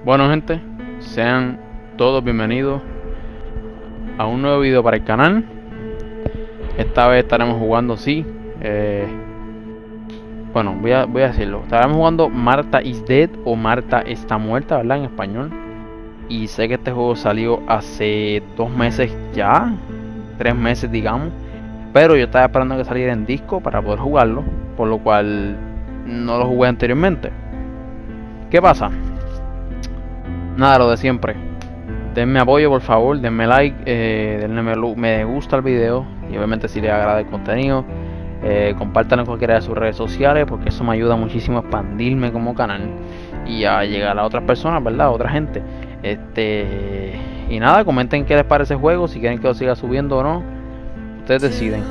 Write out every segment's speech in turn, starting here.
Bueno gente, sean todos bienvenidos a un nuevo video para el canal. Esta vez estaremos jugando, sí, bueno, voy a decirlo. Estaremos jugando Martha is Dead o Marta está muerta, ¿verdad? En español. Y sé que este juego salió hace 2 meses ya, 3 meses digamos. Pero yo estaba esperando que saliera en disco para poder jugarlo, por lo cual no lo jugué anteriormente. ¿Qué pasa? Nada, lo de siempre. Denme apoyo por favor, denme like, denme me gusta al video. Y obviamente si les agrada el contenido, compártanlo en cualquiera de sus redes sociales, porque eso me ayuda muchísimo a expandirme como canal y a llegar a otras personas, ¿verdad? A otra gente. Y nada, comenten qué les parece el juego, si quieren que lo siga subiendo o no. Ustedes deciden.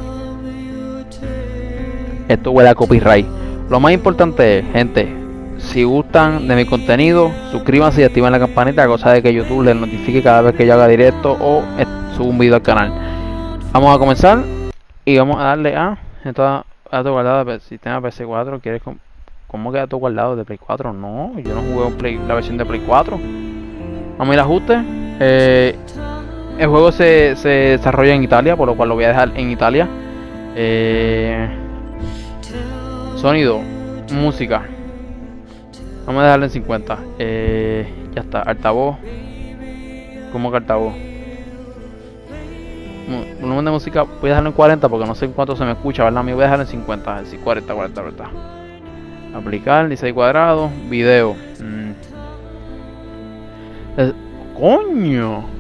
Esto huele a copyright. Lo más importante es, gente, si gustan de mi contenido, suscríbanse y activen la campanita, cosa de que YouTube les notifique cada vez que yo haga directo o subo un video al canal. Vamos a comenzar y vamos a darle a datos guardados del sistema PS4. ¿Quieres cómo que datos guardados de Play 4? No, yo no jugué la versión de Play 4. Vamos a ir a ajustes. El juego se desarrolla en Italia, por lo cual lo voy a dejar en Italia. Sonido, música, vamos a dejarlo en 50. Ya está, altavoz. ¿Cómo que altavoz? Volumen de música voy a dejarlo en 40 porque no sé en cuánto se me escucha, ¿verdad? Me voy a dejarlo en 50, así 40. Aplicar, 16 cuadrados, video. Coño,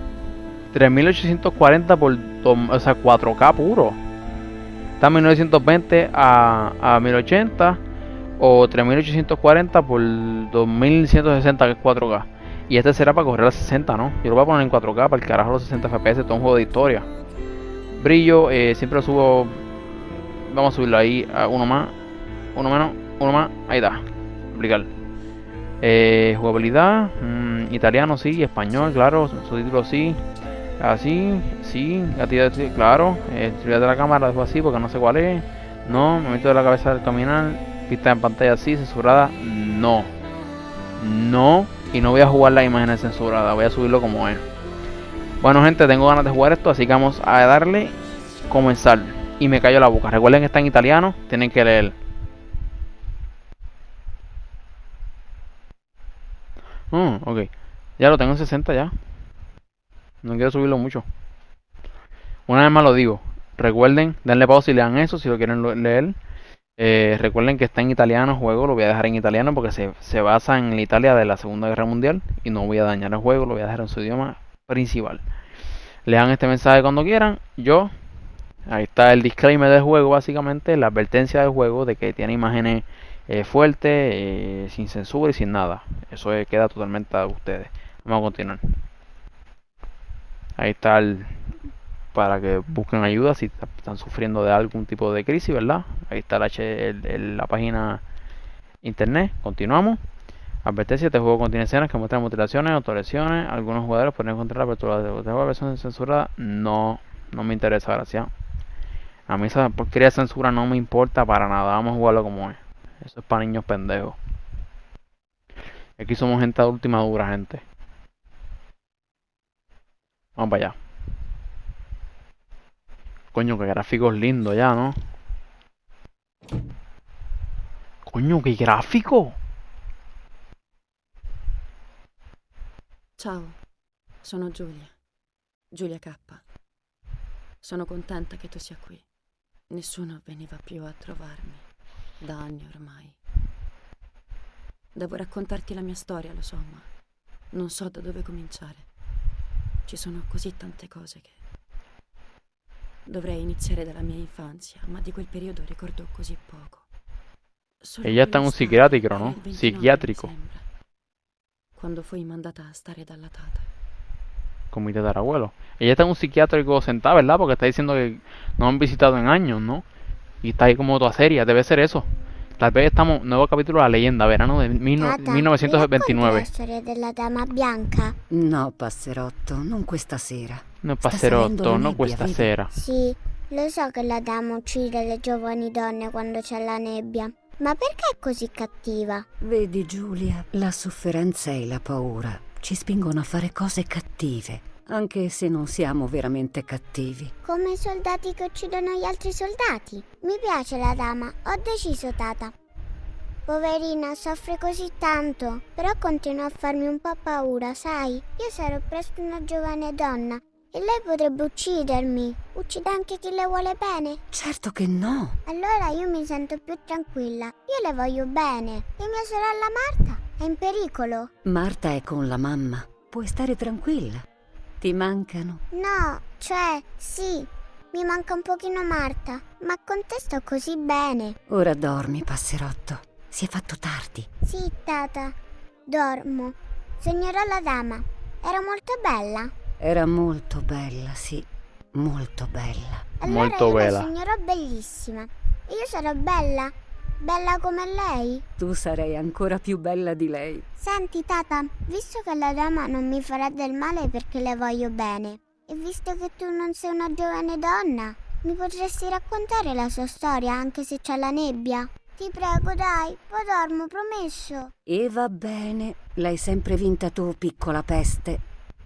3840 por, o sea, 4K puro. Está 1920 a 1080 o 3840 por 2160, que es 4K. Y este será para correr a 60, ¿no? Yo lo voy a poner en 4K para el carajo los 60 FPS. Esto es un juego de historia. Brillo, siempre lo subo. Vamos a subirlo ahí a uno más, uno menos, uno más. Ahí está. Aplicar. Jugabilidad, italiano sí, español, claro, subtítulos sí. Así, sí, actividad, sí, claro. Actividad de la cámara, dejo así porque no sé cuál es. No, movimiento de la cabeza al caminar. Pista en pantalla sí, censurada. No. No. Y no voy a jugar las imágenes censuradas, voy a subirlo como es. Bueno gente, tengo ganas de jugar esto, así que vamos a darle comenzar. Y me cayó la boca. Recuerden que está en italiano, tienen que leer. Ok. Ya lo tengo en 60 ya. No quiero subirlo mucho. Una vez más lo digo. Recuerden, denle pausa y lean eso si lo quieren leer. Recuerden que está en italiano el juego, lo voy a dejar en italiano porque se basa en la Italia de la Segunda Guerra Mundial y no voy a dañar el juego, lo voy a dejar en su idioma principal. Lean este mensaje cuando quieran. Ahí está el disclaimer del juego, básicamente, la advertencia del juego de que tiene imágenes fuertes, sin censura y sin nada. Eso queda totalmente a ustedes. Vamos a continuar. Ahí está para que busquen ayuda si están sufriendo de algún tipo de crisis, ¿verdad? Ahí está la página internet. Continuamos. Advertencia: este juego contiene escenas que muestran mutilaciones, autolesiones. Algunos jugadores pueden encontrar la apertura de la versión censurada. No me interesa, gracias. A mí esa porquería de censura no me importa para nada. Vamos a jugarlo como es. Eso es para niños pendejos. Aquí somos gente adulta y madura, gente. Vamos para allá. Coño, qué gráficos lindos ya, ¿no? Coño, qué gráfico. Ciao, sono Giulia K. Sono contenta che tu sia qui. Nessuno veniva più a trovarmi, da anni ormai. Devo raccontarti la mia storia, lo so, ma non so da dove cominciare. Ci sono così tante cose che... Dovrei iniziare dalla mia infanzia, ma di quel periodo ricordo così poco. Ella está en un psiquiátrico, ¿no? Psiquiátrico. Quando fui mandata a stare dalla tata. Con mi tatarabuelo. Ella está en un psiquiátrico sentada, ¿verdad? Porque está diciendo que no han visitado en años, ¿no? Y está ahí como toda seria, debe ser eso. Tal vez estamos, nuevo capítulo de La Leyenda, verano de 1929. La storia della dama bianca? No, passerotto, non questa sera. No, passerotto, no questa sera. Sì, lo so che la dama uccide le giovani donne quando c'è la nebbia. Ma perché è così cattiva? Vedi, Giulia, la sofferenza e la paura ci spingono a fare cose cattive, anche se non siamo veramente cattivi. Come i soldati che uccidono gli altri soldati. Mi piace la dama, ho deciso, Tata. Poverina, soffre così tanto, però continua a farmi un po' paura, sai? Io sarò presto una giovane donna e lei potrebbe uccidermi. Uccide anche chi le vuole bene. Certo che no. Allora io mi sento più tranquilla. Io le voglio bene. E mia sorella Marta è in pericolo. Marta è con la mamma. Puoi stare tranquilla. Ti mancano? No, cioè, sì. Mi manca un pochino Marta, ma con te sto così bene. Ora dormi, passerotto. Si è fatto tardi. Sì, Tata, dormo. Sognerò la dama. Era molto bella. Era molto bella, sì. Molto bella. Allora Molto io bella. la sognerò bellissima. E io sarò bella. Bella come lei. Tu sarei ancora più bella di lei. Senti, Tata, visto che la dama non mi farà del male perché le voglio bene, e visto che tu non sei una giovane donna, mi potresti raccontare la sua storia anche se c'è la nebbia? Ti prego, dai, poi dormo, promesso. E va bene. L'hai sempre vinta tu, piccola peste.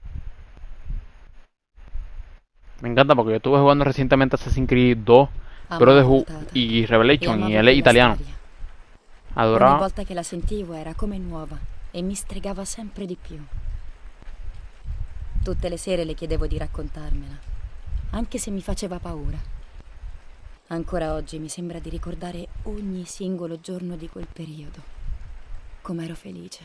Me encanta porque yo estuve jugando recientemente Assassin's Creed 2, Amavo Tata. y Revelation, E y amavo él es quella italiano. storia. Ogni Adoraba. volta che la sentivo era come nuova e mi stregava sempre di più. Tutte le sere le chiedevo di raccontarmela, anche se mi faceva paura. Ancora oggi mi sembra di ricordare ogni singolo giorno di quel periodo. Com'ero felice.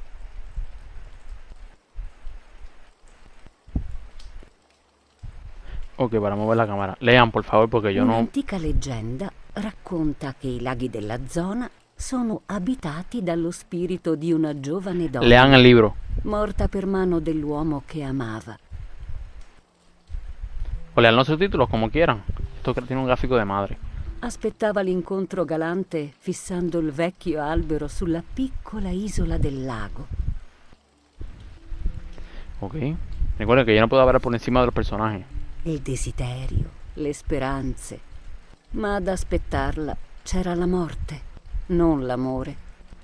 Ok, para mover la cámara. Lean, por favor, porque yo no... Un'antica leggenda racconta che i laghi della zona sono abitati dallo spirito di una giovane donna Lean el libro. morta per mano dell'uomo che amava. O lean los subtítulos, como quieran. Esto tiene un gráfico de madre. Aspettava l'incontro galante fissando il vecchio albero sulla piccola isola del lago. Ok. Recuerden que yo no puedo hablar por encima de los personajes. Il desiderio, le speranze. Ma ad aspettarla c'era la morte, non l'amore.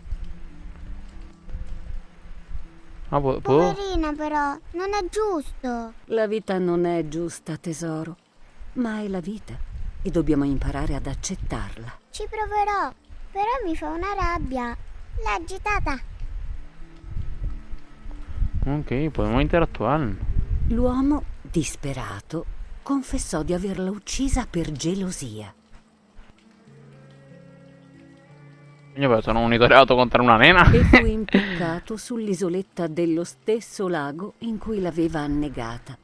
Ah, ¿puedo? Poverina però, non è giusto. La vita non è giusta, tesoro, ma è la vita e dobbiamo imparare ad accettarla. Ci proverò, però mi fa una rabbia. Leggi, Tata. Ok, podemos interactuar. L'uomo, disperato, confessò di averla uccisa per gelosia. Coño, pero eso no es una historia de contar una nena. E fu impiccato sull'isoletta dello stesso lago in cui l'aveva annegata.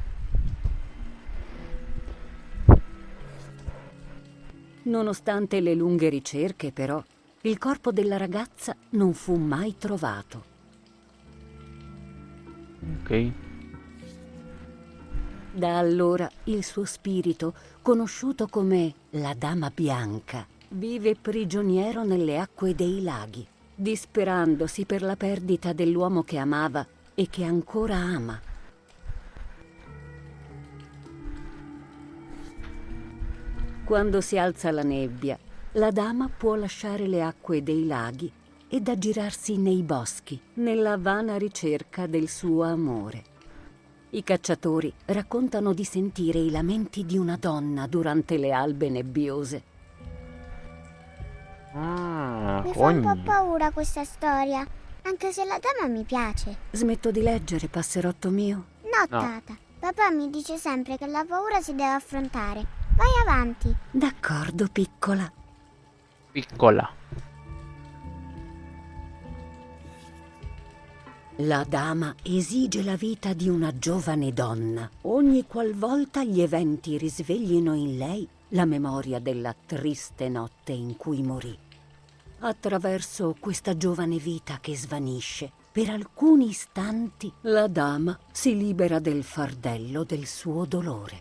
Nonostante le lunghe ricerche, però, il corpo della ragazza non fu mai trovato. Ok. Da allora il suo spirito, conosciuto come la Dama Bianca, vive prigioniero nelle acque dei laghi, disperandosi per la perdita dell'uomo che amava e che ancora ama. Quando si alza la nebbia, la dama può lasciare le acque dei laghi ed aggirarsi nei boschi, nella vana ricerca del suo amore. I cacciatori raccontano di sentire i lamenti di una donna durante le albe nebbiose. Ah, Mi fa un po' coño. paura questa storia, anche se la dama mi piace. Smetto di leggere, passerotto mio? No, No. Tata. Papà mi dice sempre che la paura si deve affrontare. Vai avanti. D'accordo, piccola. Piccola. La dama esige la vita di una giovane donna, ogni qualvolta gli eventi risveglino in lei la memoria della triste notte in cui morì. Attraverso questa giovane vita che svanisce, per alcuni istanti la dama si libera del fardello del suo dolore.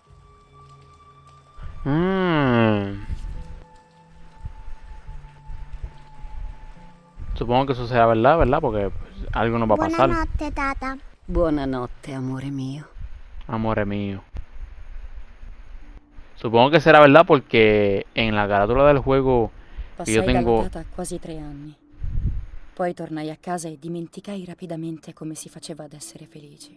Supongo que eso será verdad, ¿verdad? Porque pues, algo nos va a pasar. Buonanotte, Tata. Buonanotte, amore mio. Amore mío. Supongo que será verdad porque en la carátula del juego Passai tengo... dalla tata quasi 3 anni. Poi tornai a casa e dimenticai rapidamente come si faceva ad essere felici.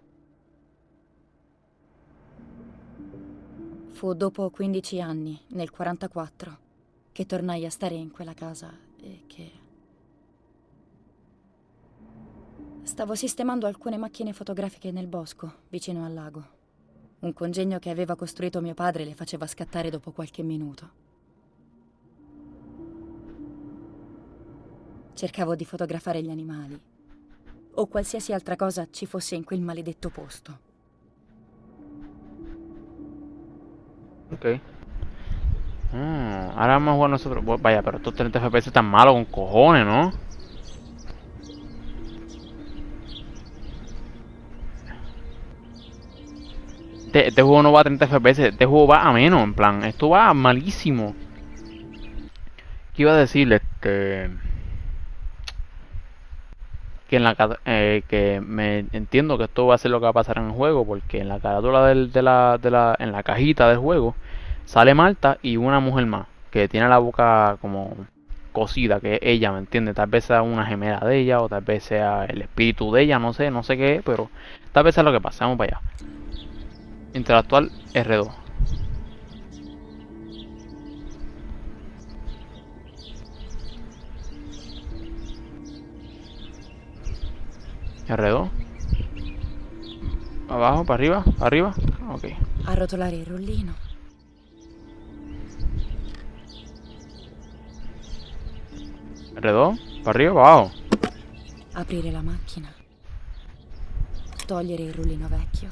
Fu dopo 15 anni, nel 44, che tornai a stare in quella casa e che... Stavo sistemando alcune macchine fotografiche nel bosco, vicino al lago. Un congegno che aveva costruito mio padre le faceva scattare dopo qualche minuto. Cercavo di fotografare gli animali o qualsiasi altra cosa ci fosse in quel maledetto posto. Ok. Ahora vamos a jugar nosotros. Vaya, pero estos 30 FPS están malos con cojones, ¿no? Este juego no va a 30 FPS, este juego va a menos, en plan, esto va malísimo. ¿Qué iba a decirle? Que en que me entiendo que esto va a ser lo que va a pasar en el juego, porque en la carátula en la cajita del juego sale Marta y una mujer más que tiene la boca como cosida, que es ella, ¿me entiende? Tal vez sea una gemela de ella o tal vez sea el espíritu de ella, no sé qué es, pero tal vez sea lo que pasa. Vamos para allá. Interactuar R2. R2. Abajo, para arriba, arriba. Ok. Arrotolare il rullino. R2, para arriba, para abajo. Aprire la macchina. Togliere il rullino vecchio.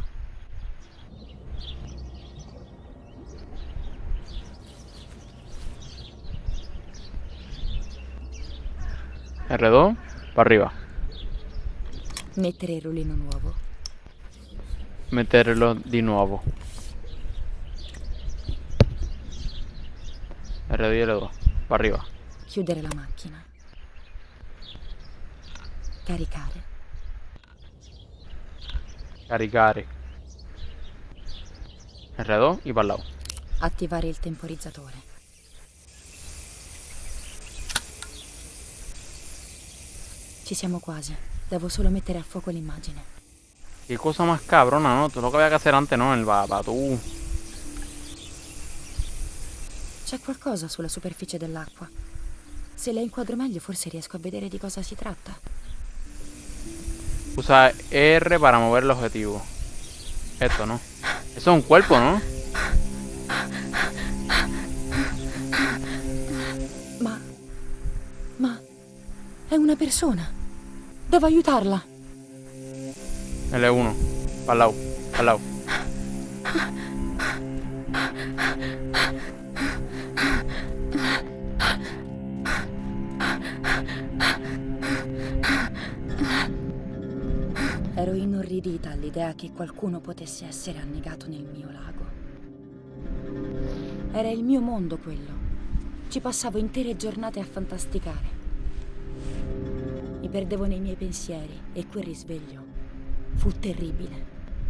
R2, para arriba. Mettere il rullino nuovo. Meterlo di nuovo. R2 y R2, para arriba. Chiudere la macchina. Caricare. Caricare. R2 y para el lado. Attivare il temporizzatore. Ci siamo quasi. Devo solo mettere a fuoco l'immagine. Qué cosa más cabrona, ¿no? Todo lo que había que hacer antes, ¿no? El tú. C'è qualcosa sulla superficie dell'acqua. Se la inquadro meglio forse riesco a vedere di cosa si tratta. Usa R para mover el objetivo. Esto, ¿no? Eso es un cuerpo, ¿no? Ma... è una persona. Devo aiutarla. L1. Para el lado. Para el lado. Ero inorridita all'idea che qualcuno potesse essere annegato nel mio lago. Era il mio mondo quello. Ci passavo intere giornate a fantasticare. Mi perdevo nei miei pensieri e quel risveglio fu terribile.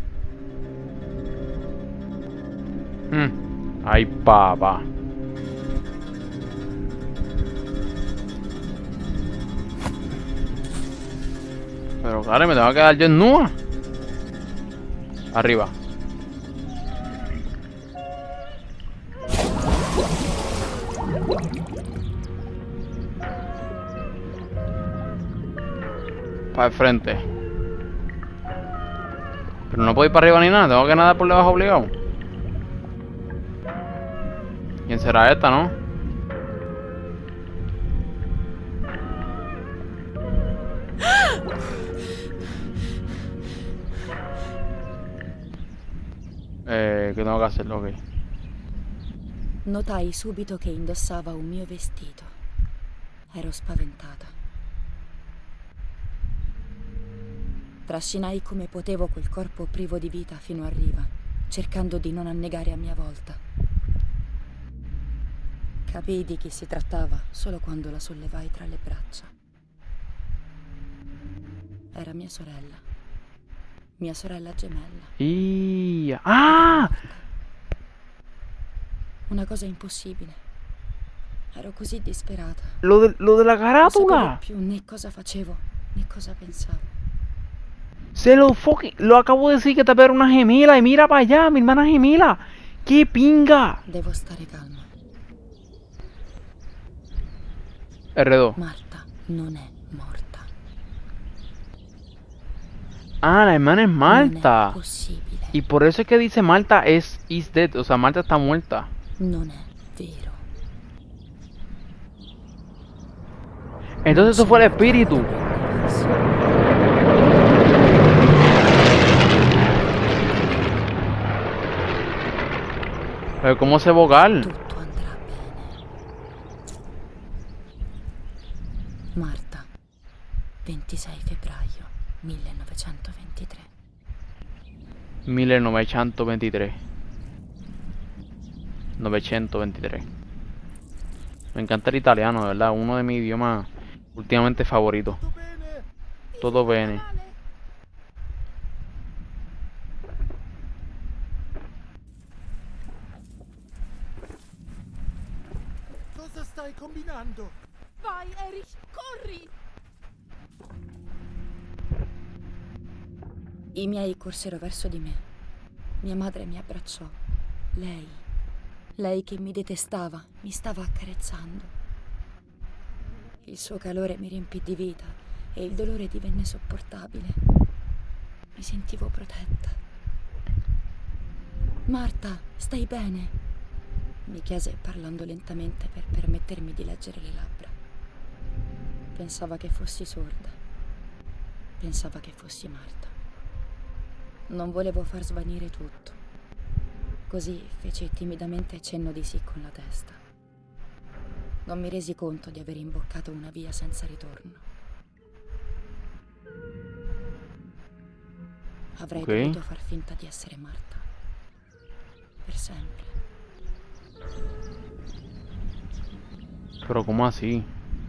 Ay, papá. Pero claro, me tengo que quedar yo en nua. Arriba. Para el frente. Pero no puedo ir para arriba ni nada, tengo que nadar por debajo obligado. ¿Quién será esta, no? ¿Qué tengo que hacer? Ok. Notai subito che indossava un mio vestito. Ero spaventata. Trascinai come potevo quel corpo privo di vita fino a riva, cercando di non annegare a mia volta. Capii di chi si trattava solo quando la sollevai tra le braccia. Era mia sorella gemella. ¡Ah! Una cosa impossibile. Ero così disperata. Lo de la Non sapevo carátula. più né cosa facevo, né cosa pensavo. Lo acabo de decir que tapé era una gemela. Y mira para allá, mi hermana gemela. ¡Qué pinga! Devo stare calma. R2. Marta non è morta. Ah, la hermana es Non è Marta. possibile. Y por eso es que dice Marta is dead. O sea, Marta está muerta. Non è vero. Entonces eso fue el espíritu. Pero ¿cómo se vocal? Tutto andrà bene. Marta, 26 febbraio 1923. 1923. 923. Me encanta el italiano, de verdad. Uno de mis idiomas últimamente favoritos. Todo bene. Cosa stai combinando? Vai, Erich, corri! I miei corsero verso di me. Mia madre mi abbracciò. Lei che mi detestava, mi stava accarezzando. Il suo calore mi riempì di vita e il dolore divenne sopportabile. Mi sentivo protetta. Marta, stai bene? Mi chiese parlando lentamente per permettermi di leggere le labbra. Pensava che fossi sorda. Pensava che fossi Marta. Non volevo far svanire tutto. Così feci timidamente cenno di sì con la testa. Non mi resi conto di aver imboccato una via senza ritorno. Avrei dovuto far finta di essere Marta. Per sempre. Pero ¿cómo así?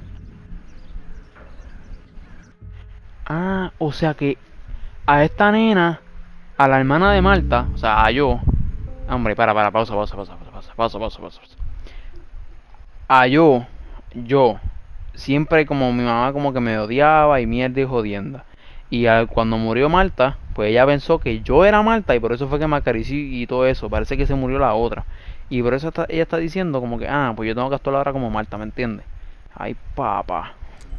Ah, o sea que a esta nena, a la hermana de Marta, o sea, a yo. Hombre, pausa. A yo, siempre como mi mamá como que me odiaba y mierda y jodienda. Y cuando murió Marta, pues ella pensó que yo era Marta y por eso fue que me acarició y todo eso. Parece que se murió la otra. Y por eso ella está diciendo como que, ah, pues yo tengo que actuar ahora como Marta, ¿me entiendes? Ay, papá.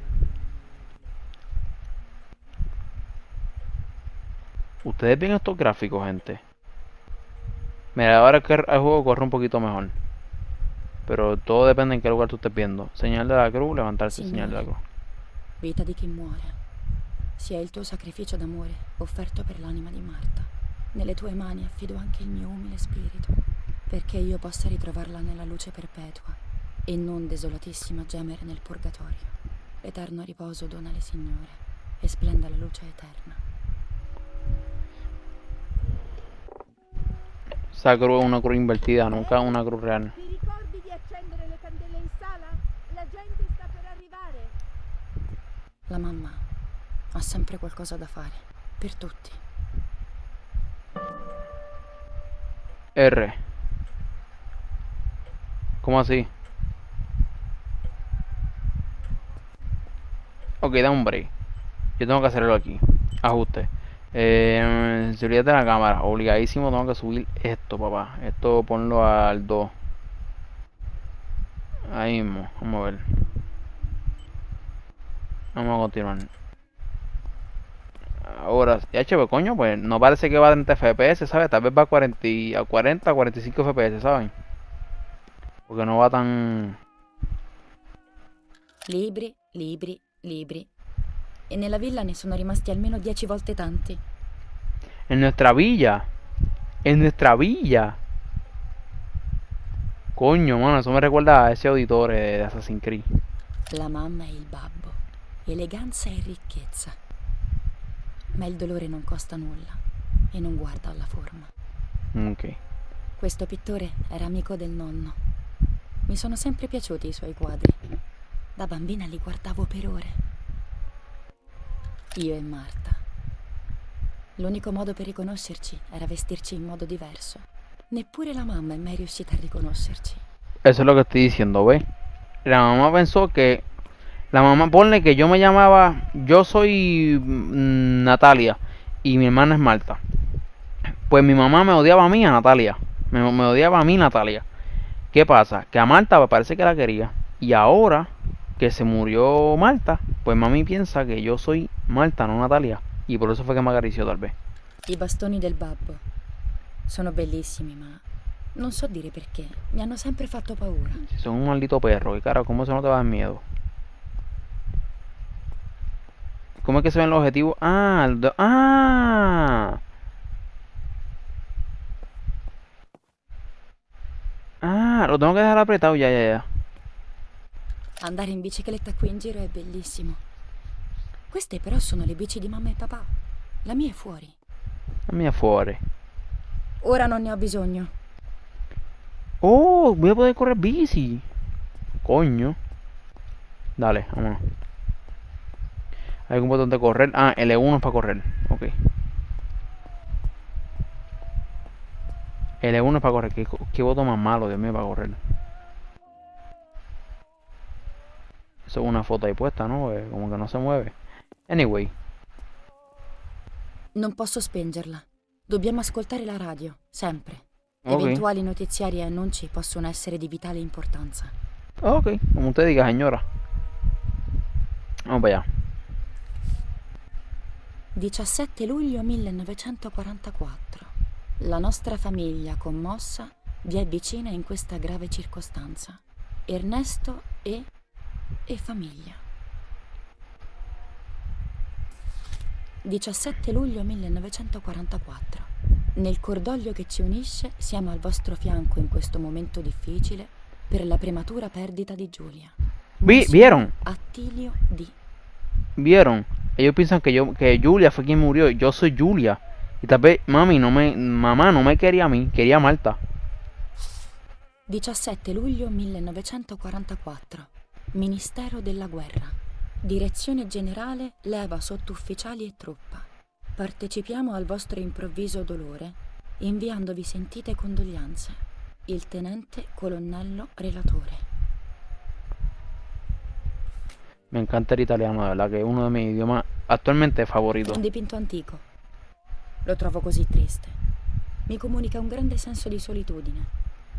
Ustedes ven estos gráficos, gente. Mira, ahora es que el juego corre un poquito mejor. Pero todo depende en qué lugar tú estés viendo. Señal de la cruz, levantarse, señal de la cruz. Vita di chi muore. Sia il tuo sacrificio d'amore offerto per l'anima di Marta. Nelle tue mani affido anche il mio umile spirito, perché io possa ritrovarla nella luce perpetua e non desolatissima gemere nel purgatorio. Eterno riposo donale, Signore, e splenda la luce eterna. Esa cruz es una cruz invertida, nunca una cruz real. Ti ricordi di accendere le candele in sala? La gente sta per arrivare. La mamma ha sempre qualcosa da fare, per tutti. R. ¿Cómo así? Ok, da un break. Yo tengo que hacerlo aquí. Ajuste. Seguridad de la cámara. Obligadísimo tengo que subir esto, papá. Esto ponlo al 2. Ahí mismo. Vamos a ver. Vamos a continuar. Ahora, ya chévere, coño, pues no parece que va a 30 FPS, ¿sabes? Tal vez va a 40, 45 FPS, ¿saben? Porque no va tan... Libri, libri, libri. E nella villa ne sono rimasti almeno 10 volte tanti. En nuestra villa. En nuestra villa. Coño, mano, eso me recuerda a ese auditore de Assassin's Creed. La mamma e il babbo. Eleganza e ricchezza. Ma il dolore non costa nulla e non guarda alla forma. Ok. Questo pittore era amico del nonno. Mi sono sempre piaciuti i suoi quadri. Da bambina li guardavo per ore. Io e Marta. L'unico modo per riconoscerci era vestirci in modo diverso. Neppure la mamma è mai riuscita a riconoscerci. Eso es lo que estoy diciendo, ¿ves? La mamá pensó que... La mamá, ponle que yo me llamaba... Yo soy Natalia y mi hermana es Marta. Pues mi mamá me odiaba a mí, a Natalia. Me odiaba a mí, Natalia. ¿Qué pasa? Que a Marta me parece que la quería. Y ahora que se murió Marta, pues mami piensa que yo soy Marta, no Natalia. Y por eso fue che mi acariziò tal vez. I bastoni del babbo sono bellissimi, ma non so dire perché. Mi hanno sempre fatto paura. Si son un maldito perro, y cara, ¿cómo eso no te va a dar miedo? ¿Cómo es que se ven los objetivos? Ah, lo tengo que dejar apretado, ya. Andare in bicicletta qui in giro è bellissimo. Queste però sono le bici di mamma e papà. La mia è fuori. La mia fuori. Ora non ne ho bisogno. Oh, voy a poder correr bici. Coño. Dale, vámonos. Hay un botón de correr. Ah, L1 es para correr. Ok. L1 es para correr. ¿Qué botón más malo, Dios mío, para correr? Eso es una foto ahí puesta, ¿no? Como que no se mueve. Anyway. Non posso spengerla. Dobbiamo ascoltare la radio, sempre. Ok. Eventuali notiziari e annunci possono essere di vitale importanza. Ok, como usted diga, señora. Vamos para allá. 17 luglio 1944. La nostra famiglia commossa vi è vicina in questa grave circostanza. Ernesto e famiglia. 17 luglio 1944. Nel cordoglio che ci unisce siamo al vostro fianco in questo momento difficile per la prematura perdita di Giulia. ¿Vieron? Attilio D. ¿Vieron? Ellos piensan que Julia fue quien murió. Yo soy Julia. Y tal vez mamá no me quería a mí, quería a Marta. 17 luglio 1944. Ministero della Guerra. Direzione generale, leva sottufficiali e truppa. Partecipiamo al vostro improvviso dolore, inviandovi sentite condoglianze. Il tenente colonnello relatore. Me encanta el italiano, de verdad, que es uno de mis idiomas actualmente È favoritos. un dipinto antico. Lo trovo così triste. Mi comunica un grande senso di solitudine.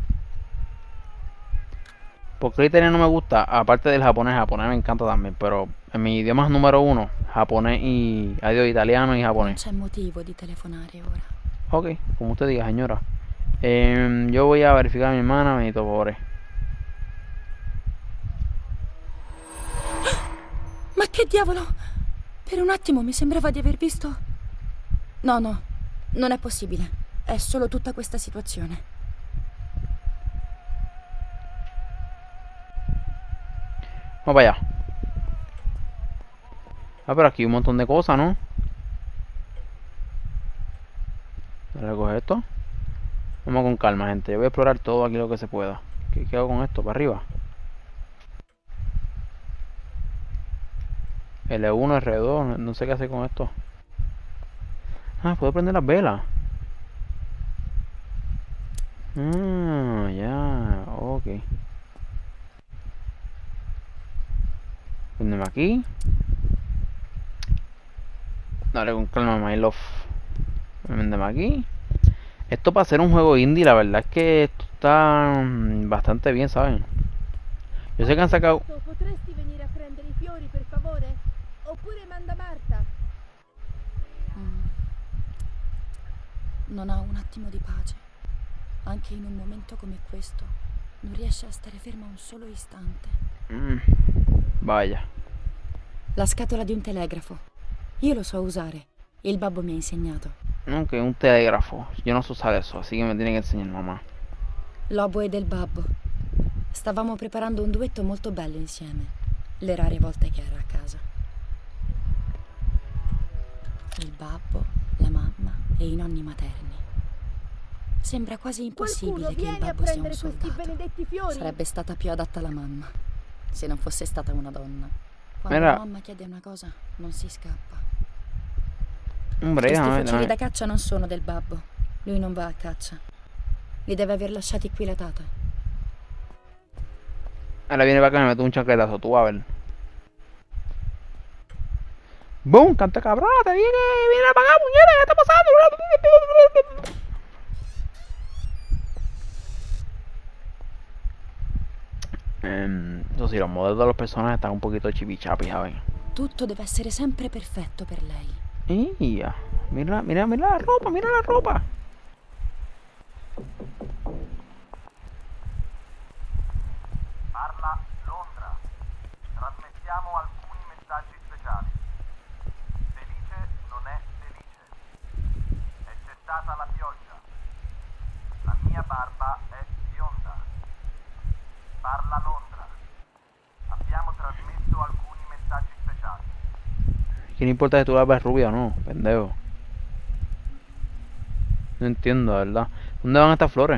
Porque el italiano no me gusta, aparte del japonés me encanta también, pero en mis idiomas número uno, japonés y adiós, italiano y Non japonés. c'è motivo di telefonare ora. Ok, como usted diga, señora. Yo voy a verificar a mi hermana, Benito Pobre. Ma che diavolo! Per un attimo mi sembrava di aver visto... No, non è possibile. È solo tutta questa situazione. Vamos para allá. Ah, pero aquí hay un montón de cosas, ¿no? Voy a recoger esto. Vamos con calma, gente. Yo voy a explorar todo aquí lo que se pueda. ¿Qué hago con esto? ¿Para arriba? L1, R2, no sé qué hacer con esto. Ah, puedo prender las velas. Ah, ya, ok. Prendeme aquí. Dale con calma, my love. Prendeme aquí. Esto para ser un juego indie, la verdad es que esto está bastante bien, ¿saben? Yo sé que han sacado... Potresti venire a prendere i fiori, per favore? Oppure manda Marta. Non ha un attimo di pace. Anche in un momento come questo, non riesce a stare ferma un solo istante. Vaya. La scatola di un telegrafo. Io lo so usare. Il babbo mi ha insegnato. Ok, un telégrafo. Yo no sé usar eso, así que me tiene que enseñar mamá. L'oboe del babbo. Stavamo preparando un duetto molto bello insieme. Le rare volte che era a casa. Il babbo, la mamma e i nonni materni. Sembra quasi impossibile Qualcuno che il viene a babbo sia un prendere questi soldato. benedetti fiori. Sarebbe stata più adatta la mamma, se non fosse stata una donna. Quando Mira. la mamma chiede una cosa, non si scappa. Hombre, Questi déjame, fucili déjame. da caccia non sono del babbo. Lui non va a caccia. Li deve aver lasciati qui la tata. Ahora viene para acá y me mete un chancletazo, tú a ver. ¡Bum! ¡Canta cabrón! ¡Te viene! ¡Viene para acá, puñeta! ¿Qué está pasando? Eso sì, los modelli de los personajes están un poquito chipichapi, ¿sabes? Tutto deve essere sempre perfetto per lei. Ia, mira, mira, mira la ropa, mira la ropa. Parla Londra. Trasmettiamo alcuni messaggi speciali. Felice non è felice. È cessata la pioggia. La mia barba è bionda. Parla Londra. Abbiamo trasmesso alcuni messaggi speciali. ¿Qué le importa si tu barba es rubia o no, pendejo? No entiendo, ¿verdad? ¿Dónde van estas flores?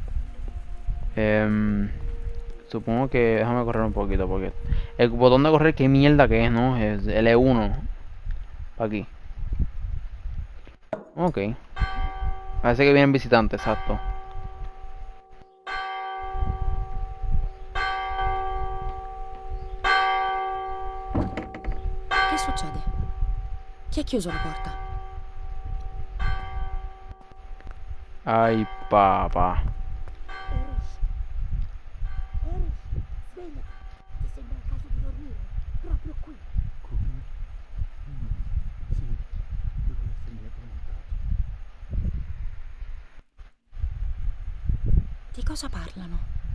Supongo que... Déjame correr un poquito porque... El botón de correr, qué mierda que es, ¿no? Es L1. Pa' aquí. Ok. Parece que vienen visitantes, exacto. Che succede? Chi ha chiuso la porta? Ay, papá. Eris, svegliati. Ti sembra il caso di dormire? Proprio qui. Come? Sì, deve essermi addormentato. Di cosa parlano?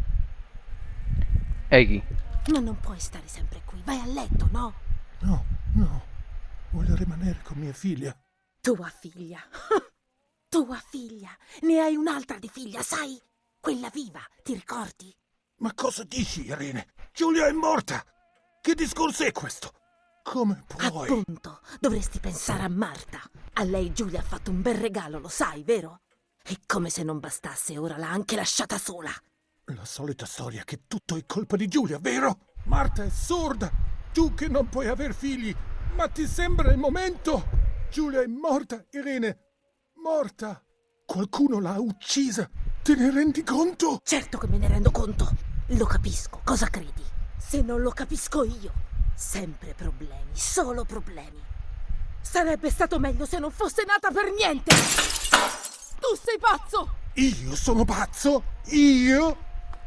X. Ma non puoi stare sempre qui. Vai a letto, no? No, no. Voglio rimanere con mia figlia. Tua figlia. Tua figlia. Ne hai un'altra di figlia, sai? Quella viva, ti ricordi? Ma cosa dici, Irene? Giulia è morta! Che discorso è questo? Come puoi? Appunto, dovresti pensare a Marta. A lei Giulia ha fatto un bel regalo, lo sai, vero? E come se non bastasse, ora l'ha anche lasciata sola. La solita storia che tutto è colpa di Giulia, vero? Marta è sorda! Tu che non puoi aver figli! Ma ti sembra il momento? Giulia è morta, Irene! Morta! Qualcuno l'ha uccisa! Te ne rendi conto? Certo che me ne rendo conto. Lo capisco, cosa credi? Se non lo capisco io, sempre problemi, solo problemi. Sarebbe stato meglio se non fosse nata per niente! Tu sei pazzo! Io sono pazzo? Io?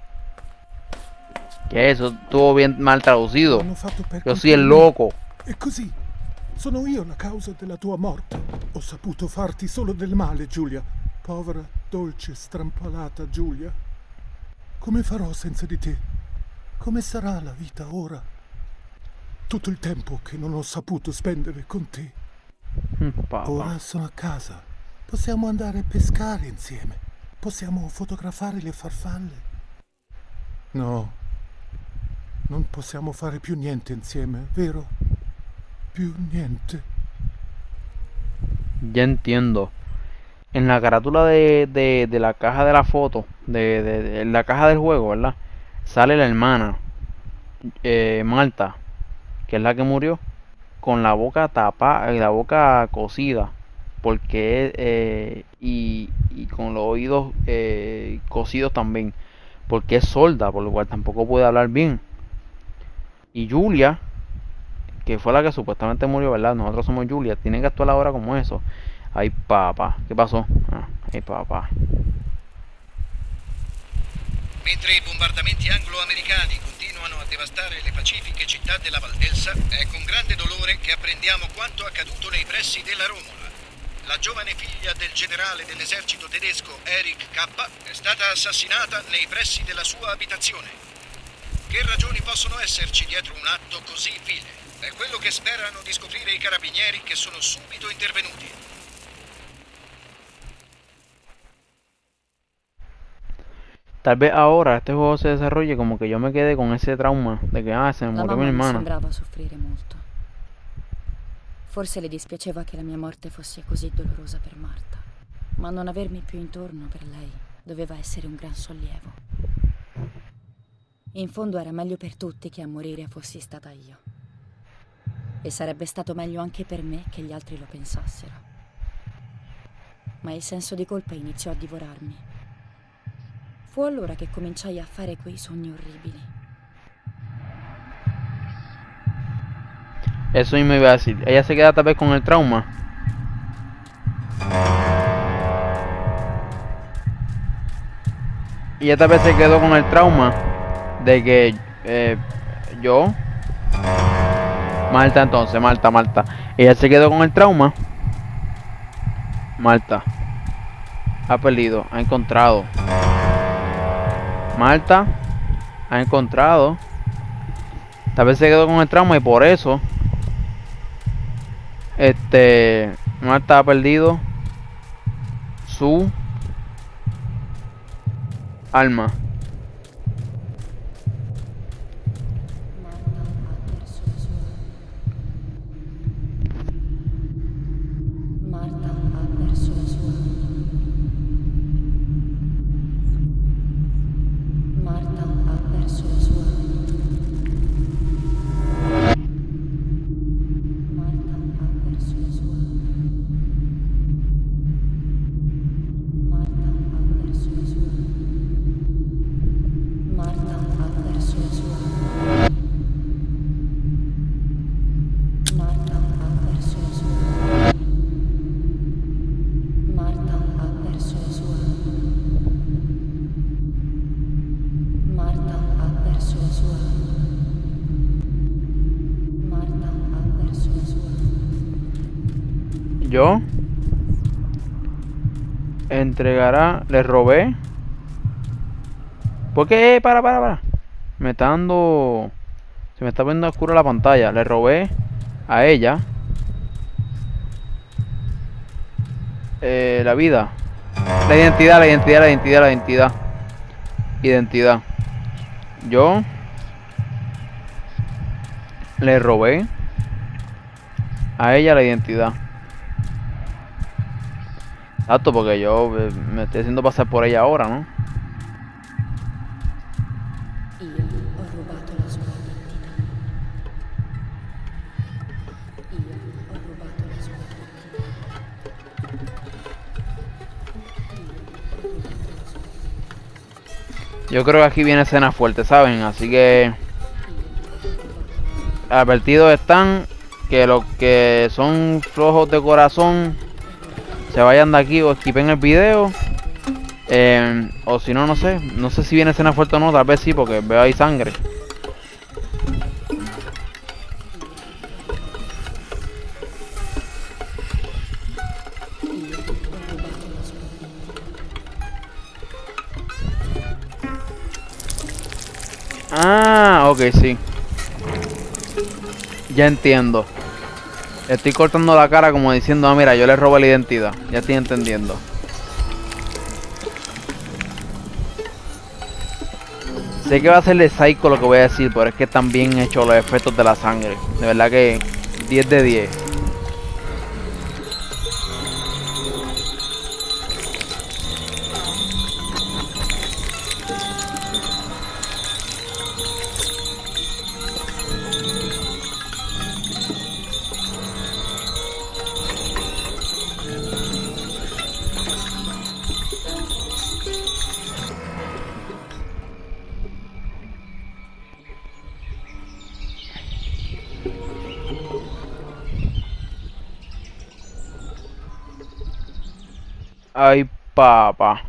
¿Qué es eso? Estuvo bien mal traducido. L'hanno fatto per Yo soy el colpa mia. loco. E così, sono io la causa della tua morte. Ho saputo farti solo del male, Giulia. Povera, dolce, strampalata Giulia. Come farò senza di te? Come sarà la vita ora? Tutto il tempo che non ho saputo spendere con te. Papá. Ora sono a casa. Possiamo andare a pescare insieme. Possiamo fotografare le farfalle. No, non possiamo fare più niente insieme, vero? Più niente. Ya entiendo. En la carátula de la caja de la foto, de la caja del juego, ¿verdad? Sale la hermana, Marta, que es la que murió, con la boca tapada, la boca cosida, porque y con los oídos cosidos también, porque es sorda, por lo cual tampoco puede hablar bien. Y Julia, que fue la que supuestamente murió, ¿verdad? Nosotros somos Julia, tiene que actuar ahora como eso. Ay, papá, ¿qué pasó? Ay, papá. Mentre i bombardamenti anglo-americani continuano a devastare le pacifiche città della Valdelsa, è con grande dolore che apprendiamo quanto accaduto nei pressi della Romola. La giovane figlia del generale dell'esercito tedesco Erich K. è stata assassinata nei pressi della sua abitazione. Che ragioni possono esserci dietro un atto così vile? È quello che sperano di scoprire i carabinieri che sono subito intervenuti. Tal vez ahora este juego se desarrolle como que yo me quedé con ese trauma de que se me La murió mi mamma non hermana. sembrava soffrire molto. Forse le dispiaceva che la mia morte fosse così dolorosa per Marta, ma non avermi più intorno per lei doveva essere un gran sollievo. In fondo era meglio per tutti che a morire fossi stata io. E sarebbe stato meglio anche per me che gli altri lo pensassero. Ma il senso di colpa iniziò a divorarmi. Fu allora che cominciai a fare quei sogni orribili. Eso mismo iba a decir. Ella se queda tal vez con el trauma. Y ella tal vez se quedó con el trauma de que yo... Marta entonces, Marta. Ella se quedó con el trauma. Marta ha perdido, ha encontrado. Marta ha encontrado. Tal vez se quedó con el trauma y por eso Marta ha perdido su alma. Yo entregará, le robé. ¿Por qué? Para. Me está dando... Se me está poniendo oscura la pantalla. Le robé a ella la vida. La identidad. Yo le robé a ella la identidad. Exacto, porque yo me estoy haciendo pasar por ella ahora, ¿no? Io ho rubato la sua identità. Io ho rubato la sua identità. Yo creo que aquí viene escena fuerte, ¿saben? Así que... advertidos están que los que son flojos de corazón se vayan de aquí o esquipen el video. O si no, no sé si viene escena fuerte o no, tal vez sí, porque veo ahí sangre. Ah, ok, sí. Ya entiendo. Estoy cortando la cara como diciendo, ah, mira, yo le robé la identidad. Ya estoy entendiendo. Sé que va a ser de Psycho lo que voy a decir, pero es que están bien hechos los efectos de la sangre. De verdad que 10 de 10. Ay, papá.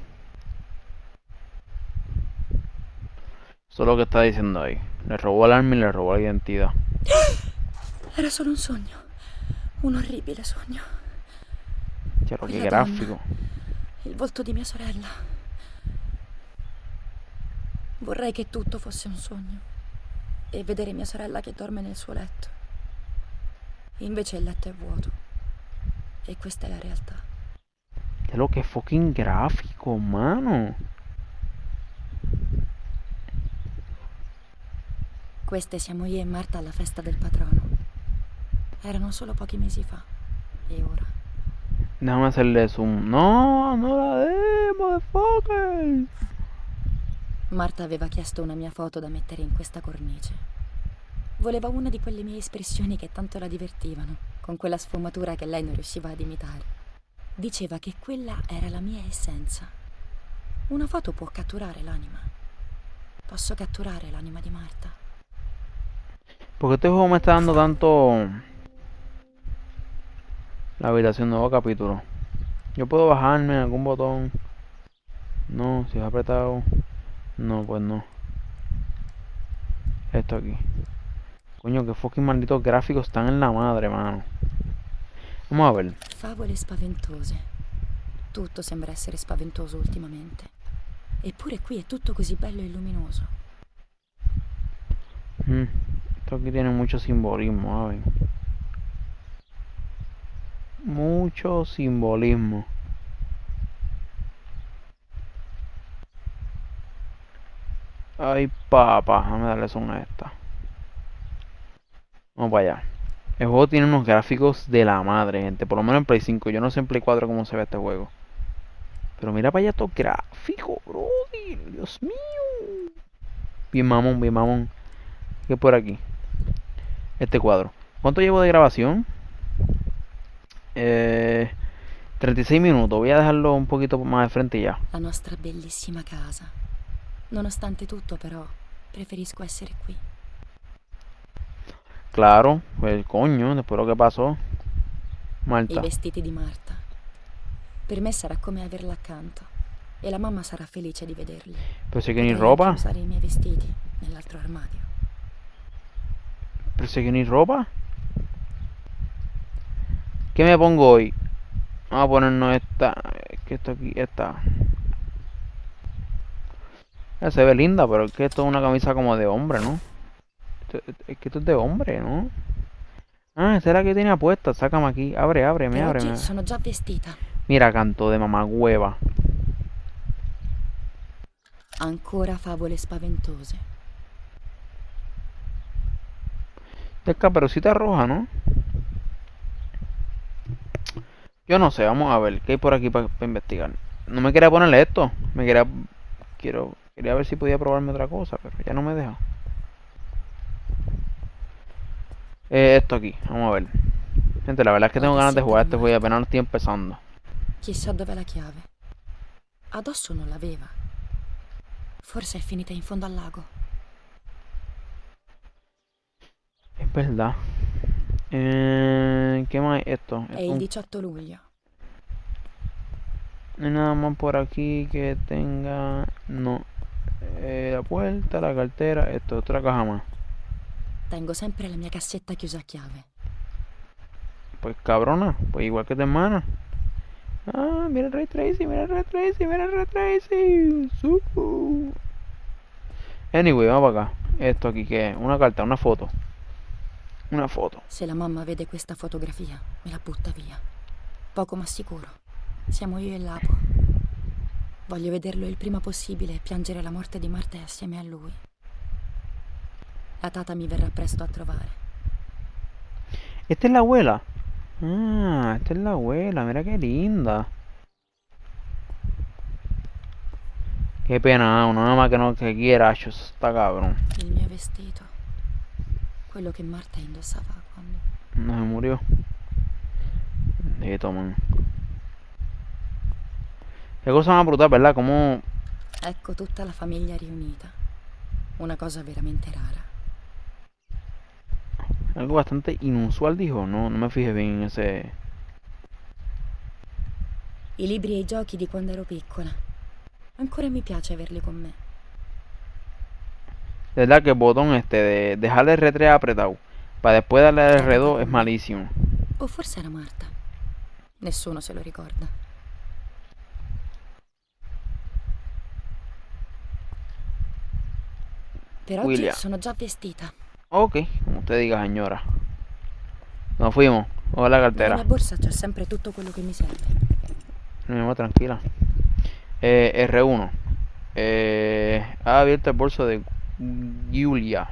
Eso es lo que está diciendo ahí. Le robó el arma y le robó la identidad. Era solo un sogno. Un orribile sogno. Cero, che Quella grafico. donna, il volto di mia sorella. Vorrei che tutto fosse un sogno. E vedere mia sorella che dorme nel suo letto. Invece il letto è vuoto. E questa è la realtà. È lo che fucking grafico, mano. Queste siamo io e Marta alla festa del patrono. Erano solo pochi mesi fa. E ora? Déjame hacerle zoom. No, no la de, motherfucker. Marta aveva chiesto una mia foto da mettere in questa cornice. Voleva una di quelle mie espressioni che tanto la divertivano, con quella sfumatura che lei non riusciva ad imitare. Diceva che quella era la mia essenza. Una foto può catturare l'anima. Posso catturare l'anima di Marta. Porque este juego me está dando La habitación, nuevo capítulo. Yo puedo bajarme en algún botón. No, si es apretado. No, pues no. Esto aquí. Coño, que fucking malditos gráficos están en la madre, mano. Vamos a ver. Favole spaventose. Tutto sembra essere spaventoso ultimamente. Eppure qui è tutto così bello e luminoso. Esto aquí tiene mucho simbolismo, a ver. Mucho simbolismo. Ay, papá, déjame darle son a esta. Vamos para allá. El juego tiene unos gráficos de la madre, gente. Por lo menos en Play 5. Yo no sé en Play 4 cómo se ve este juego. Pero mira para allá estos gráficos, bro. Dios mío. Bien mamón, bien mamón. ¿Qué por aquí? Este cuadro. ¿Cuánto llevo de grabación? 36 minutos. Voy a dejarlo un poquito más de frente y ya. La nostra bellissima casa. Nonostante tutto, però, preferisco essere qui. Claro, pues coño, después de lo que pasó. I Marta. vestiti di Marta. Per me sarà come averla accanto. E la mamma sarà felice di vederli. Pero si que ni Potrei ropa. anche usare i miei vestiti nell'altro armadio. Pero si que ni ropa. ¿Qué me pongo hoy? Vamos a ponernos esta. Que esto aquí está. Se ve linda, pero es que esto es una camisa como de hombre, ¿no? Es que esto es de hombre, ¿no? Ah, esta es la que tenía puesta. Sácame aquí. Ábreme, Per ábreme. oggi sono già vestita. Mira, canto de mamá hueva. Ancora favole spaventose. Es caperucita roja, ¿no? Yo no sé, vamos a ver qué hay por aquí para investigar. No me quería ponerle esto. Quería ver si podía probarme otra cosa, pero ya no me deja. Esto aquí, vamos a ver. Gente, la verdad es que tengo ganas de jugar este juego y apenas lo estoy empezando. Chissà dov'è la chiave. Addosso non l'aveva. Forse è finita in fondo al lago. Es verdad. ¿Qué más es esto? È il 18 luglio. No hay nada más por aquí que tenga... No. La puerta, la cartera, esto, otra caja más. Tengo sempre la mia cassetta chiusa a chiave. Pues cabrona, pues igual que tu hermana. Ah, mira el Ray Tracy, mira el Ray Tracy, mira el Ray Tracy. Anyway, vamos para acá. Esto aquí que es una carta, una foto. Una foto. Se la mamma vede questa fotografia, me la butta via. Poco ma sicuro. Siamo io e Lapo. Voglio vederlo il prima possibile e piangere la morte di Marta assieme a lui. La tata mi verrà presto a trovare. Esta es la abuela. Ah, esta es la abuela, mira qué linda. Qué pena, uno nada más que no que quiera, eso está cabrón. Il mio vestito. Quello che Marta indossava quando... No se murió. Man. Qué cosa más brutal, ¿verdad? Como... Ecco tutta la famiglia riunita. Una cosa veramente rara. Algo bastante inusual, dijo. No me fijé bien en ese... I libri e i giochi di quando ero piccola. Ancora mi piace averli con me. De verdad que el botón de dejarle el R3 apretado para después darle al R2 es malísimo. O forse era Marta. Nessuno se lo ricorda. Per oggi William. sono già vestita. Ok, como usted diga, señora. Nos fuimos. Hola, la Nella cartera. mia borsa c'è sempre tutto quello che mi serve. Mi amor, tranquila. R1. Ha abierto el bolso de Giulia.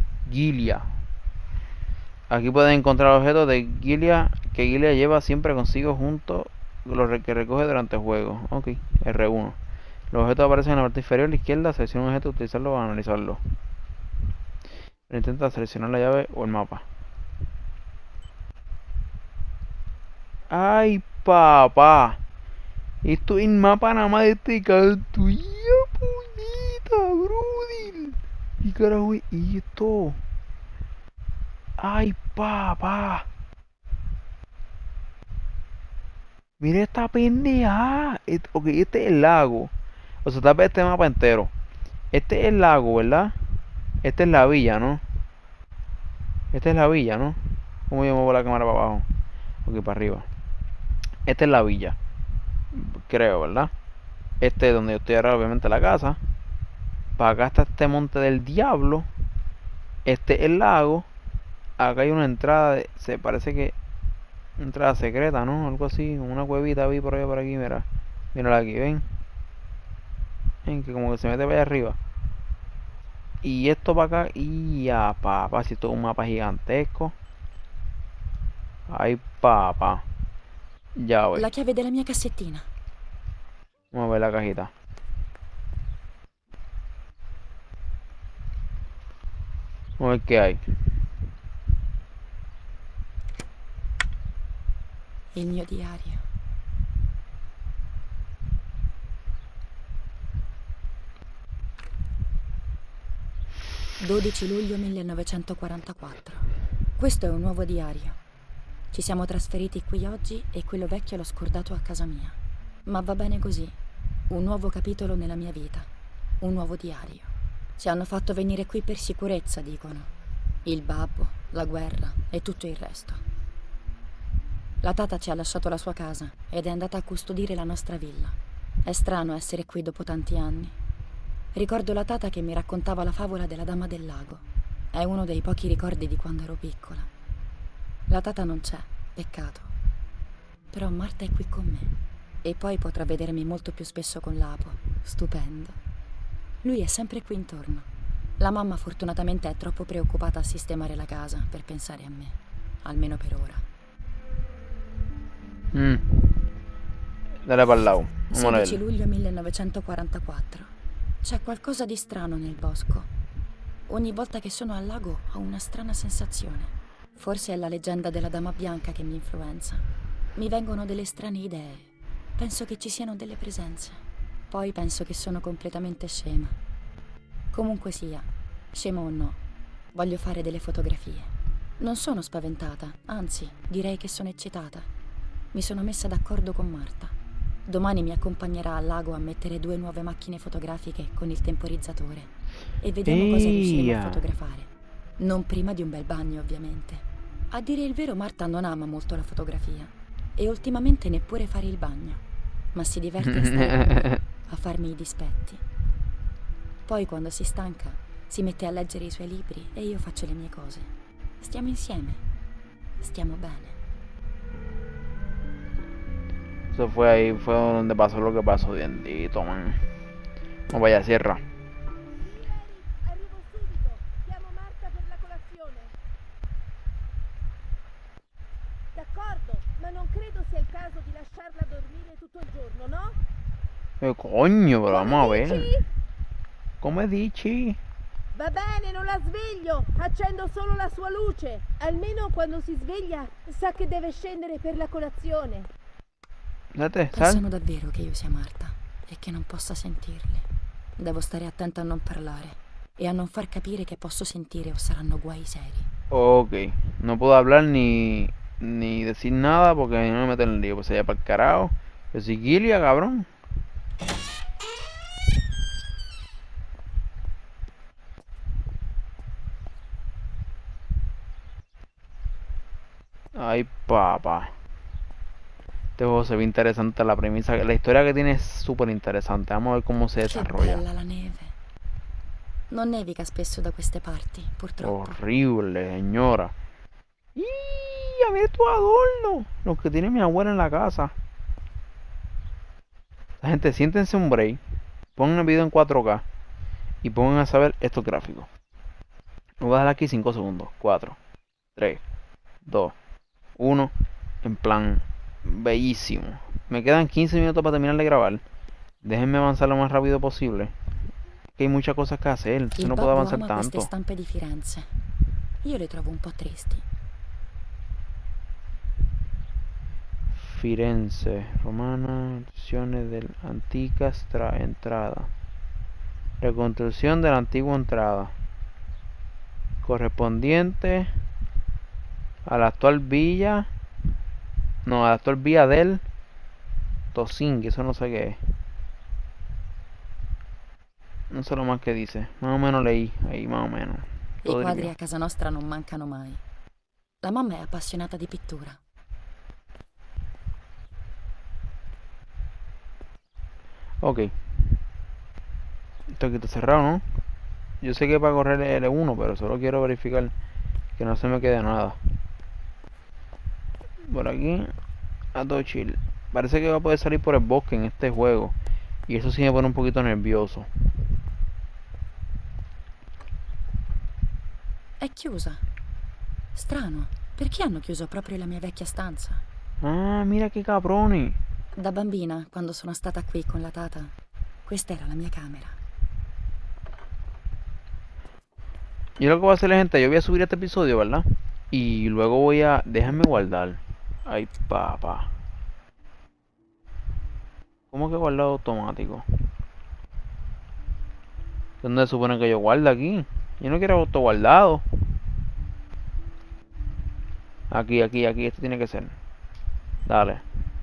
Aquí pueden encontrar objetos de Giulia que Giulia lleva siempre consigo junto con los que recoge durante el juego. Ok, R1. Los objetos aparecen en la parte inferior a la izquierda. Selecciona un objeto, utilizarlo para analizarlo. Intenta seleccionar la llave o el mapa. Ay, papá. Esto es el mapa nada más de este canto. ¡Ya, puñeta, brother! ¿Qué carajo es esto? ¡Ay, papá! Mira esta pendeja. Ok, este es el lago. O sea, tapa este mapa entero. Este es el lago, ¿verdad? Esta es la villa, ¿no? Esta es la villa, ¿no? ¿Cómo yo muevo la cámara para abajo? Ok, para arriba. Esta es la villa. Creo, ¿verdad? Este es donde yo estoy ahora, obviamente, la casa. Para acá está este monte del diablo. Este es el lago. Acá hay una entrada, se parece que entrada secreta, ¿no? Algo así, una cuevita vi por allá por aquí, mira. Mírala aquí, ven. Ven que como que se mete para allá arriba. Y esto para acá, y ya, papá, si esto es un mapa gigantesco. Ay, papá. Ya voy. La chiave della mia cassettina. Vamos a ver la cajita. Vamos a ver qué hay. Il mio diario. «12 luglio 1944. Questo è un nuovo diario. Ci siamo trasferiti qui oggi e quello vecchio l'ho scordato a casa mia. Ma va bene così. Un nuovo capitolo nella mia vita. Un nuovo diario. Ci hanno fatto venire qui per sicurezza, dicono. Il babbo, la guerra e tutto il resto. La tata ci ha lasciato la sua casa ed è andata a custodire la nostra villa. È strano essere qui dopo tanti anni. Ricordo la tata che mi raccontava la favola della Dama del Lago. È uno dei pochi ricordi di quando ero piccola. La tata non c'è, peccato. Però Marta è qui con me. E poi potrà vedermi molto più spesso con Lapo. Stupendo. Lui è sempre qui intorno. La mamma fortunatamente è troppo preoccupata a sistemare la casa per pensare a me. Almeno per ora. Dale para el lado. Vamos a 16 ver. luglio 1944. C'è qualcosa di strano nel bosco. Ogni volta che sono al lago ho una strana sensazione. Forse è la leggenda della Dama Bianca che mi influenza. Mi vengono delle strane idee. Penso che ci siano delle presenze. Poi penso che sono completamente scema. Comunque sia, scema o no, voglio fare delle fotografie. Non sono spaventata, anzi, direi che sono eccitata. Mi sono messa d'accordo con Marta. Domani mi accompagnerà al lago a mettere 2 nuove macchine fotografiche con il temporizzatore e vediamo cosa riusciremo a fotografare. Non prima di un bel bagno, ovviamente. A dire il vero, Marta non ama molto la fotografia e ultimamente neppure fare il bagno, ma si diverte a stare con me, a farmi i dispetti. Poi quando si stanca si mette a leggere i suoi libri e io faccio le mie cose. Stiamo insieme. Stiamo bene. Eso fue ahí, fue donde pasó lo que pasó, bendito, man. No vaya, cierra. Arrivo subito. Chiamo Marta per la colazione. D'accordo, ma non credo sia il caso di lasciarla dormire tutto il giorno, no? Coño, pero vamos a Come ver. dici? Come dici? Va bene, non la sveglio. Accendo solo la sua luce. Almeno quando si sveglia sa che deve scendere per la colazione. Date, Pensano sal. davvero che io sia Marta e che non possa sentirli. Devo stare attenta a non parlare e a non far capire che posso sentire o saranno guai seri. Ok, no puedo hablar ni decir nada porque no me meten en el lío. Pues allá para el carajo. Yo soy Gilia, cabrón. Ay, papá. Este juego se ve interesante, la premisa, la historia que tiene es súper interesante. Vamos a ver cómo se Che desarrolla. bella la neve. Non nevica spesso da queste parti, purtroppo. Horrible, señora. ¡Y! A ver tu adorno. Lo que tiene mi abuela en la casa. La gente, siéntense un break. Pongan el video en 4K. Y pongan a saber estos gráficos. Voy a dejar aquí 5 segundos. 4, 3, 2, 1. En plan, bellísimo. Me quedan 15 minutos para terminar de grabar. Déjenme avanzar lo más rápido posible. Que hay muchas cosas que hacer. Entonces Il no puedo babbo avanzar ama queste tanto. stampe di Firenze. Io le trovo un po' tristi. Firenze, romana, ediciones de la antica entrada. Reconstrucción de la antigua entrada. Correspondiente a la actual villa. No, a la actual vía del Tosin, que eso no sé qué es. Non so más che dice. Más o menos leí, ahí más o menos. I Todo quadri diría. a casa nostra non mancano mai. La mamma è appassionata di pittura. Ok. Esto aquí está cerrado, ¿no? Yo sé que para correr L1, pero solo quiero verificar que no se me quede nada. Por aquí, a todo chill. Parece que va a poder salir por el bosque en este juego. Y eso sí me pone un poquito nervioso. È chiusa. Strano, perché hanno chiuso proprio la mia vecchia stanza? Ah, mira qué cabroni. Da bambina, quando sono stata qui con la tata, questa era la mia camera. Yo lo que voy a hacer, gente, yo voy a subir este episodio, ¿verdad? Y luego voy a... Déjame guardar. Ay, papá. ¿Cómo que guardado automático? ¿Dónde se supone que yo guardo aquí? Yo no quiero auto guardado. Aquí, esto tiene que ser. Dale.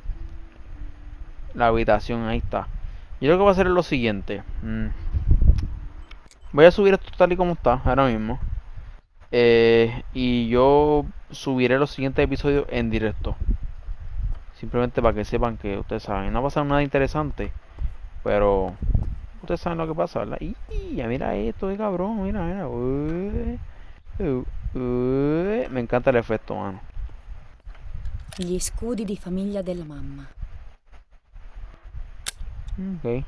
La habitación, ahí está. Yo lo que voy a hacer es lo siguiente. Voy a subir esto tal y como está, ahora mismo. Y yo subiré los siguientes episodios en directo. Simplemente para que sepan que ustedes saben. No va a pasar nada interesante. Pero ustedes saben lo que pasa, ¿verdad? Y ya mira esto de cabrón, mira. Me encanta el efecto, mano. Gli scudi di famiglia della mamma. Ok.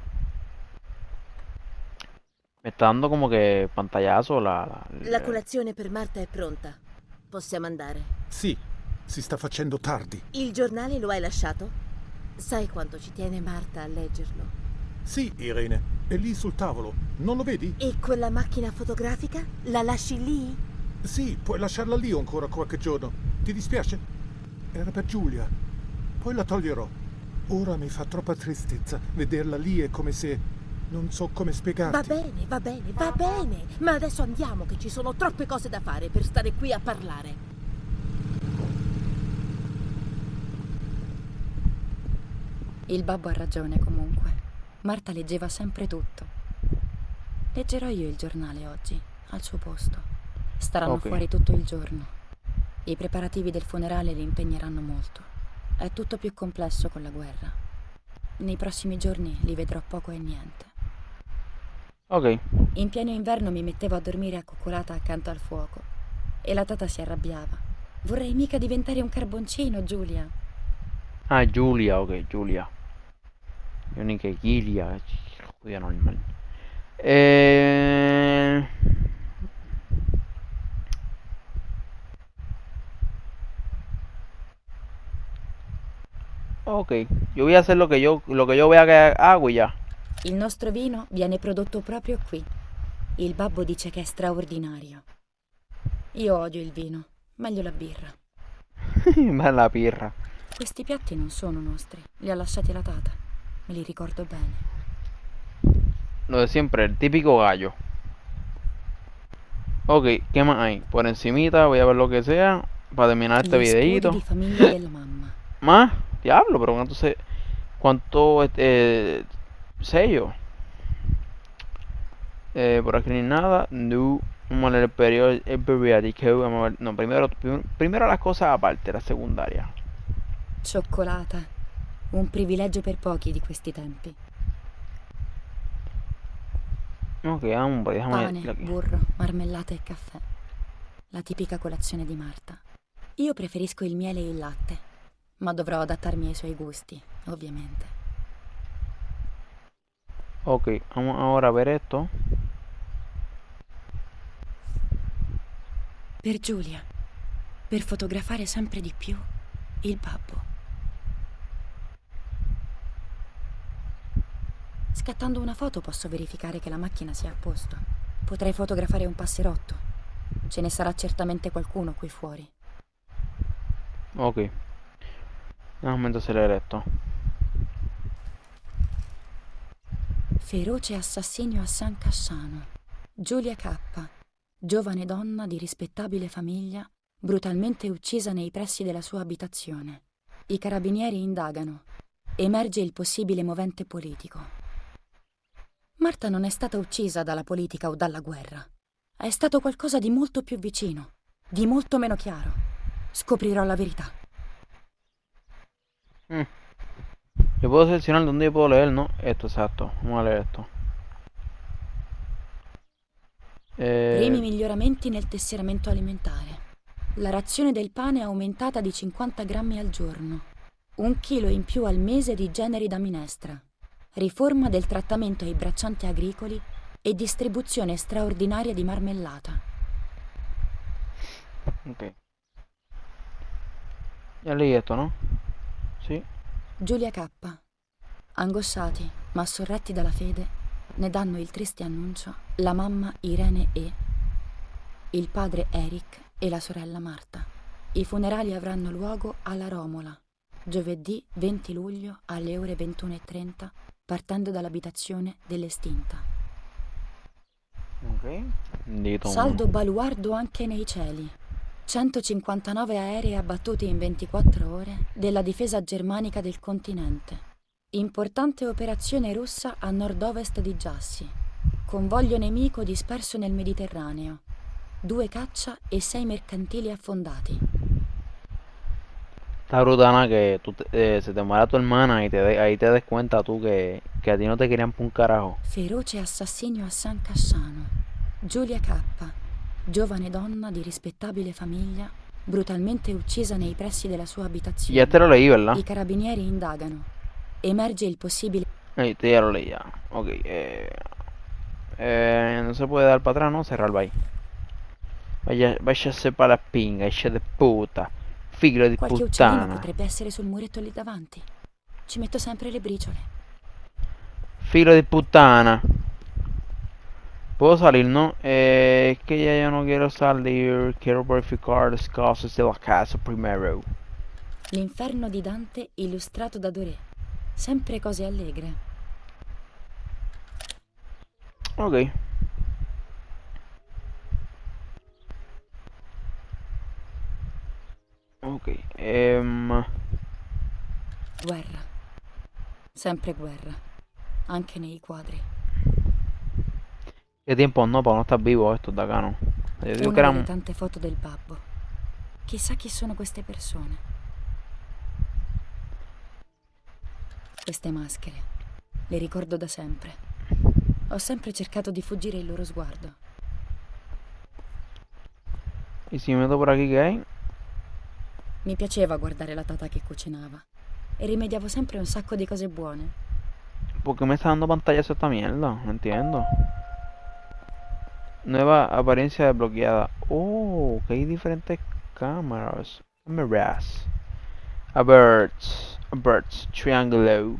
Me está dando como que pantallazo La colazione per Marta è pronta. Possiamo andare. Sì, si sta facendo tardi. Il giornale lo hai lasciato? Sai quanto ci tiene Marta a leggerlo? Sì, Irene, è lì sul tavolo. Non lo vedi? E quella macchina fotografica? La lasci lì? Sì, puoi lasciarla lì ancora qualche giorno. Ti dispiace? Era per Giulia. Poi la toglierò. Ora mi fa troppa tristezza. Vederla lì è come se... Non so come spiegarti. Va bene. Ma adesso andiamo, che ci sono troppe cose da fare per stare qui a parlare. Il babbo ha ragione comunque. Marta leggeva sempre tutto. Leggerò io il giornale oggi, al suo posto. Staranno Ok. fuori tutto il giorno. I preparativi del funerale li impegneranno molto. È tutto più complesso con la guerra. Nei prossimi giorni li vedrò poco e niente. Ok. In pieno inverno mi mettevo a dormire accoccolata accanto al fuoco. E la tata si arrabbiava. Vorrei mica diventare un carboncino, Giulia. Ah, Giulia, ok, Giulia. Yo ni que Gilia, judía normal. Ok, yo voy a hacer lo que yo vea que hago y ya. Il nostro vino viene prodotto proprio qui. Il babbo dice che è straordinario. Io odio il vino, meglio la birra. Ma la pirra. Questi piatti non sono nostri, li ha lasciati la tata. Me li ricordo bene. Lo de siempre, el típico gallo. Ok, ¿qué más hay? Por encimita voy a ver lo que sea para terminar este Gli scudi videito. di famiglia della mamma. ¿Más? Diablo, pero entonces, ¿cuánto sello? Por aquí ni nada. No. Vamos a leer el periódico. Vamos a ver. No, primero las cosas aparte, la secundaria. Cioccolata. Un privilegio per pochi di questi tempi. Ok, hombre, déjame Pane, ver aquí. burro, marmellata e caffè. La tipica colazione di Marta. Io preferisco il miele e il latte, ma dovrò adattarmi ai suoi gusti, ovviamente. Ok, vamos ahora a ver esto. Per Giulia, per fotografare sempre di più il babbo. Scattando una foto posso verificare che la macchina sia a posto. Potrei fotografare un passerotto. Ce ne sarà certamente qualcuno qui fuori. Ok. Déjame entonces leer esto. Feroce assassinio a San Cassano. Giulia K., giovane donna di rispettabile famiglia, brutalmente uccisa nei pressi della sua abitazione. I carabinieri indagano. emerge il possibile movente politico. Marta non è stata uccisa dalla politica o dalla guerra. È stato qualcosa di molto più vicino, di molto meno chiaro. Scoprirò la verità. Yo puedo seleccionar dónde yo puedo leer, ¿no? Esto, exacto. Vamos a leer esto. Primi miglioramenti nel tesseramento alimentare. La razione del pane è aumentata di 50 grammi al giorno. 1 chilo in più al mese di generi da minestra. Riforma del trattamento ai braccianti agricoli e distribuzione straordinaria di marmellata. Ok. Ya leí esto, ¿no? Sì. Giulia K. Angosciati, ma sorretti dalla fede, ne danno il triste annuncio la mamma Irene E., il padre Eric e la sorella Marta. I funerali avranno luogo alla Romola, giovedì 20 luglio alle ore 21:30, partendo dall'abitazione dell'estinta. Ok. Dito. Saldo baluardo anche nei cieli. 159 aerei abbattuti in 24 ore della difesa germanica del continente. Importante operazione russa a nord-ovest di Jassi. Convoglio nemico disperso nel Mediterraneo. 2 caccia e 6 mercantili affondati. Está brutana que tú se te muera tu hermana y ahí te des cuenta tú que a ti no te querían por un carajo. Feroce assassinio a San Cassano. Giulia K., giovane donna di rispettabile famiglia, brutalmente uccisa nei pressi della sua abitazione. Ya te lo leí, ¿verdad? I carabinieri indagano. Emerge il possibile... Te ya lo leí ya. Ok. No se puede dar para atrás, ¿no? Cerrar ahí. Váyase para la pinga, hija de puta. Figlio di Qualche uccellino puttana. potrebbe essere sul muretto lì davanti. Ci metto sempre le briciole. Figlio di puttana. Puedo salir, ¿no? Es que ya yo no quiero salir. Quiero verificar las cosas de la casa primero. L'inferno di Dante illustrato da Doré. Sempre cose allegre. Ok. Ok. Guerra. Sempre guerra. Anche nei quadri. Qué tiempo no para no estar vivo estos de acá, ¿no? Yo digo que Una delle eran... tante foto del babbo. Chissà chi sono queste persone. Queste maschere. Le ricordo da sempre. Ho sempre cercato di fuggire il loro sguardo. ¿Y si me meto por aquí qué hay? Mi piaceva guardare la tata che cucinava. E rimediavo sempre un sacco di cose buone. ¿Por qué me está dando pantallazo esta mierda? No entiendo. Nueva apariencia desbloqueada. Oh, que hay diferentes cámaras. Cameras. Aberts. Triangle.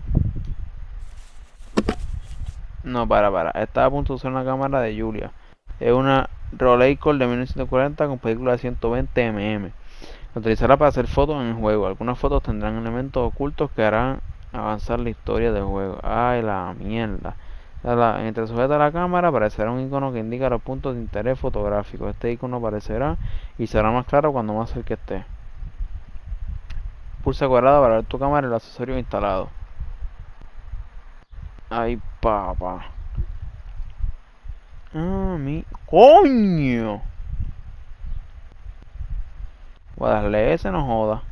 No, para. Estaba a punto de usar una cámara de Julia. Es una Rolleicord de 1940 con película de 120 mm. Utilizarla para hacer fotos en el juego. Algunas fotos tendrán elementos ocultos que harán avanzar la historia del juego. Ay, la mierda. Mientras sujeta la cámara aparecerá un icono que indica los puntos de interés fotográfico. Este icono aparecerá y será más claro cuando más cerca esté. Pulsa cuadrada para ver tu cámara y los accesorios instalados. Ay, papá. Ah, mi... ¡Coño! Voy a darle ese, no joda.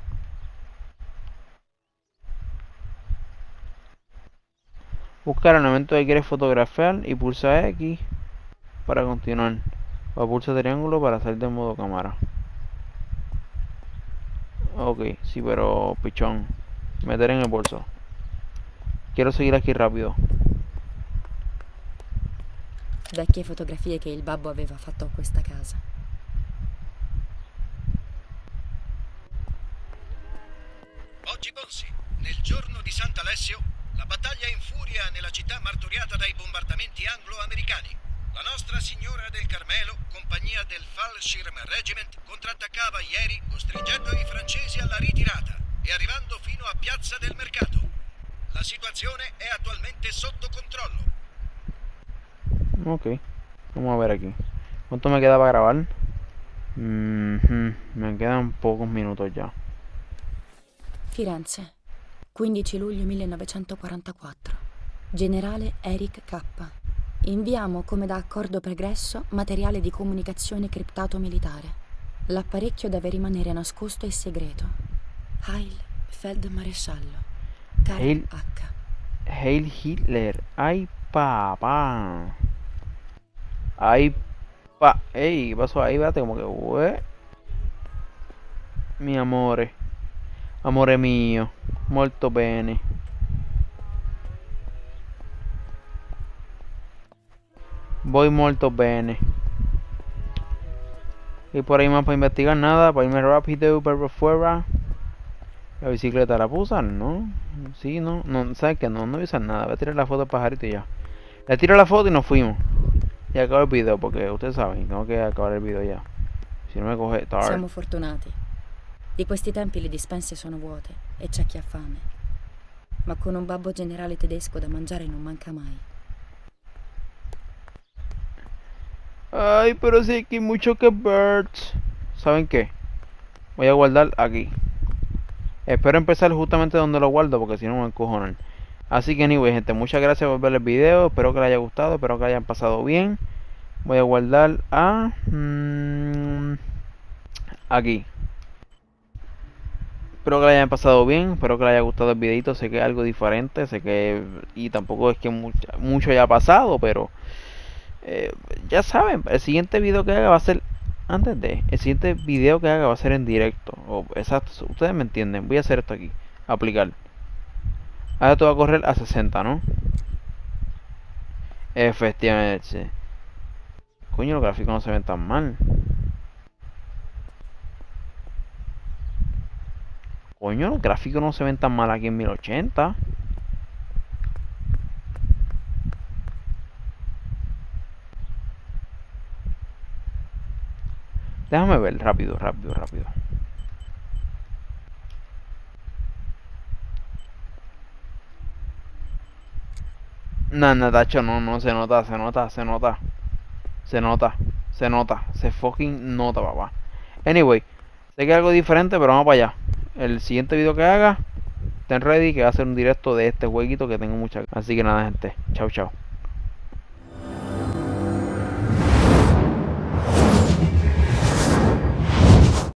Buscar el elemento que quieres fotografiar y pulsa X para continuar. O pulsa triángulo para salir de modo cámara. Ok, sí, pero pichón. Meter en el bolso. Quiero seguir aquí rápido. Vecchie fotografie che il babbo aveva fatto a questa casa. Oggi Bonsi, nel giorno di Sant'Alessio, la battaglia infuria nella città martoriata dai bombardamenti anglo-americani. La Nostra Signora del Carmelo, compagnia del Fallschirm Regiment, contrattaccava ieri costringendo i francesi alla ritirata e arrivando fino a Piazza del Mercato. La situazione è attualmente sotto controllo. Ok, vamos a ver aquí. ¿Cuánto me queda para grabar? Me quedan pocos minutos ya. Firenze. 15 luglio 1944. Generale Eric K. Inviamo come da accordo pregresso materiale di comunicazione criptato militare. L'apparecchio deve rimanere nascosto e segreto. Heil Feldmaresciallo. Karl Heil- H. Heil Hitler. Ay, papá. Ay, pa. Ey, ¿qué pasó ahí? Espérate, como que, güey. Mi amore. Amore mio. Molto bene. Voy molto bene. Y por ahí más para investigar nada. Para irme rápido para fuera. La bicicleta la puedo usar, ¿no? Sí, no. No, ¿sabes qué? No voy a usar nada. Voy a tirar la foto al pajarito y ya. Le tiro la foto y nos fuimos. Y acabo el video porque ustedes saben, tengo que acabar il video ya. Si no me coge tarde. Siamo fortunati. Di questi tempi le dispense sono vuote e c'è chi ha fame. Ma con un babbo generale tedesco da mangiare non manca mai. Ay, pero sí que hay mucho que birds. ¿Saben qué? Voy a guardar aquí. Espero empezar justamente donde lo guardo porque si no me encojonan. Así que anyway, gente, muchas gracias por ver el video. Espero que les haya gustado, espero que hayan pasado bien. Voy a guardar a... aquí. Espero que les hayan pasado bien, espero que les haya gustado el videito. Sé que es algo diferente, sé que... y tampoco es que mucho haya pasado, pero... ya saben, el siguiente video que haga va a ser... el siguiente video que haga va a ser en directo. Exacto, ustedes me entienden. Voy a hacer esto aquí, aplicar. Ahora esto va a correr a 60, ¿no? Efectivamente. Coño, los gráficos no se ven tan mal. Coño, los gráficos no se ven tan mal aquí en 1080. Déjame ver, rápido. No, tacho, no, se nota. Se fucking nota, papá. Anyway, sé que es algo diferente, pero vamos para allá. El siguiente video que haga, estén ready, que va a ser un directo de este jueguito que tengo mucha. Así que nada, gente. Chao.